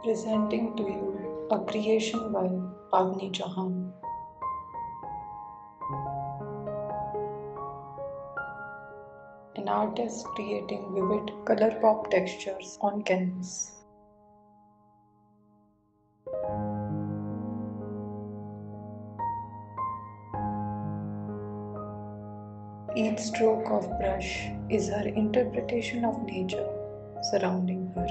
Presenting to you a creation by Pavni Chauhan. An artist creating vivid color pop textures on canvas. Each stroke of brush is her interpretation of nature surrounding her.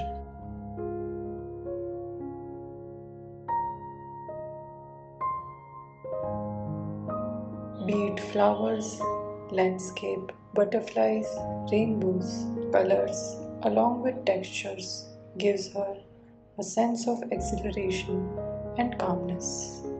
Be it flowers, landscape, butterflies, rainbows, colors, along with textures, gives her a sense of exhilaration and calmness.